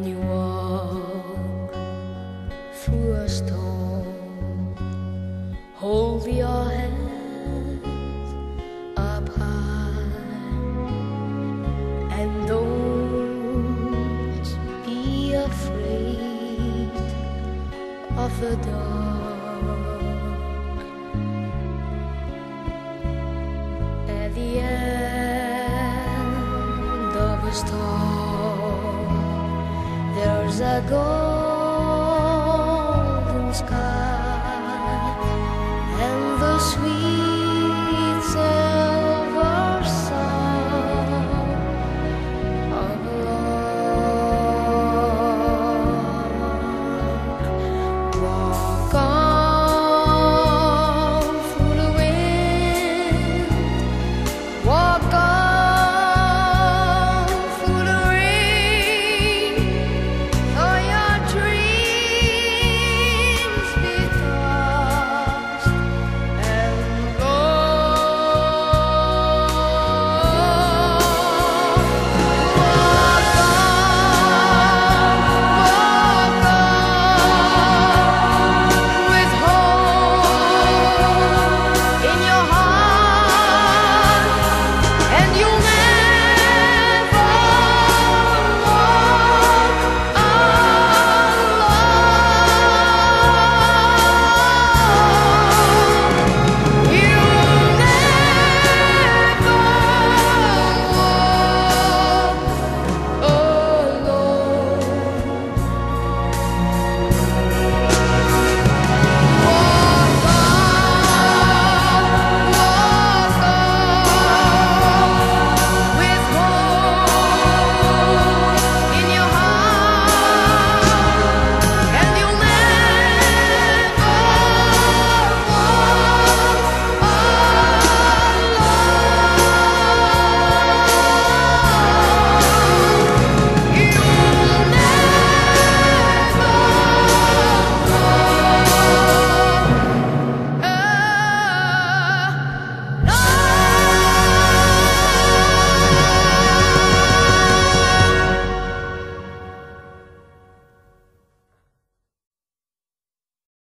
When you walk through a storm, hold your head up high and don't be afraid of the dark. At the end of a storm, there's a goal